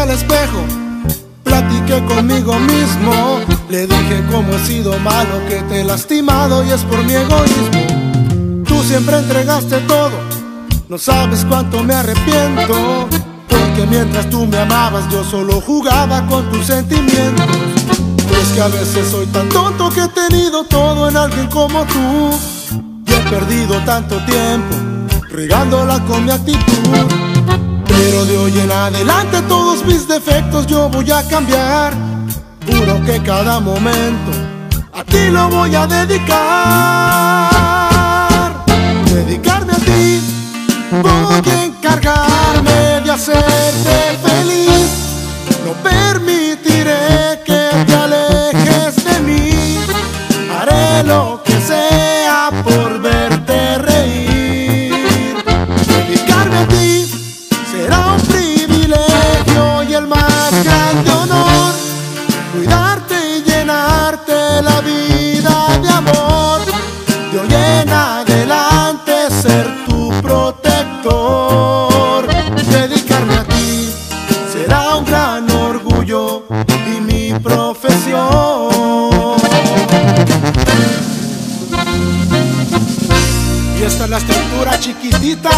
al espejo, platiqué conmigo mismo. Le dije cómo he sido malo, que te he lastimado y es por mi egoísmo. Tú siempre entregaste todo, no sabes cuánto me arrepiento, porque mientras tú me amabas yo solo jugaba con tus sentimientos. Es que a veces soy tan tonto que he tenido todo en alguien como tú, y he perdido tanto tiempo regándola con mi actitud. Pero de hoy en adelante todos mis defectos yo voy a cambiar. Juro que cada momento a ti lo voy a dedicar. Dedicarme a ti, voy a encargarme de hacerte feliz. No permitiré que te alejes de mí. Haré lo que sea por verte reír. Dedicarme a ti será un privilegio y el más grande honor. Cuidarte y llenarte la vida de amor. De hoy en adelante ser tu protector. Dedicarme a ti será un gran orgullo y mi profesión. Y esta es la estructura chiquitita.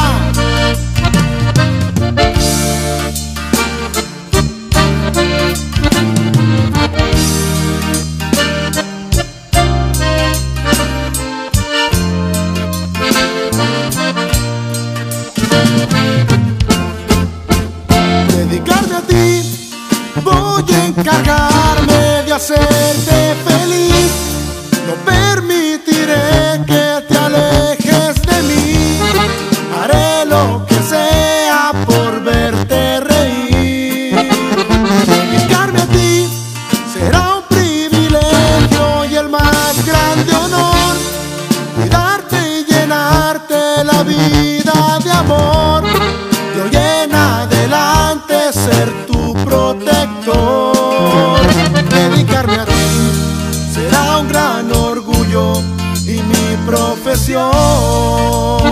Dedicarme a ti, voy a encargarme de hacerte feliz. No permitiré que te alejes de mí. Haré lo que sea por verte reír. Dedicarme a ti será un privilegio y el más grande honor. Cuidarte y llenarte la vida de amor. De hoy en adelante ser tu protector. Dedicarme a ti será un gran orgullo y mi profesión.